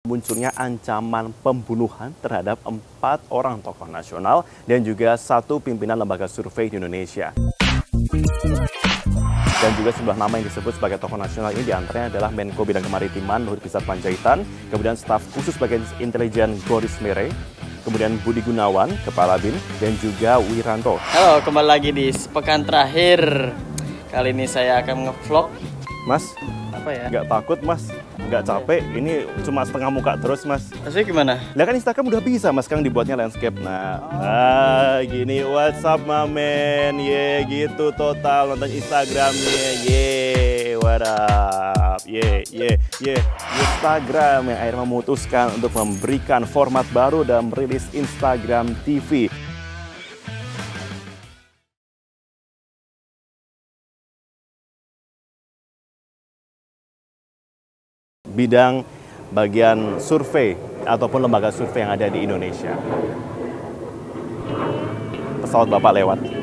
munculnya ancaman pembunuhan terhadap 4 orang tokoh nasional dan juga 1 pimpinan lembaga survei di Indonesia. Dan juga sebuah nama yang disebut sebagai tokoh nasional ini diantaranya adalah Menko Bidang Kemaritiman Luhut Binsar Panjaitan, kemudian staf khusus bagian intelijen Boris Mere, kemudian Budi Gunawan, Kepala BIN, dan juga Wiranto. Halo, kembali lagi di sepekan terakhir. Kali ini saya akan nge-vlog. Mas, Apa ya? nggak takut mas? Nggak capek? Ini cuma setengah muka terus mas. Maksudnya gimana? Lah kan Instagram udah bisa mas sekarang dibuatnya landscape. Nah, gini, what's up my man? Ye, gitu total nonton Instagramnya. Ye, what up? Ye. Instagram yang akhirnya memutuskan untuk memberikan format baru dan merilis Instagram TV. Bidang bagian survei ataupun lembaga survei yang ada di Indonesia. Pesawat Bapak lewat.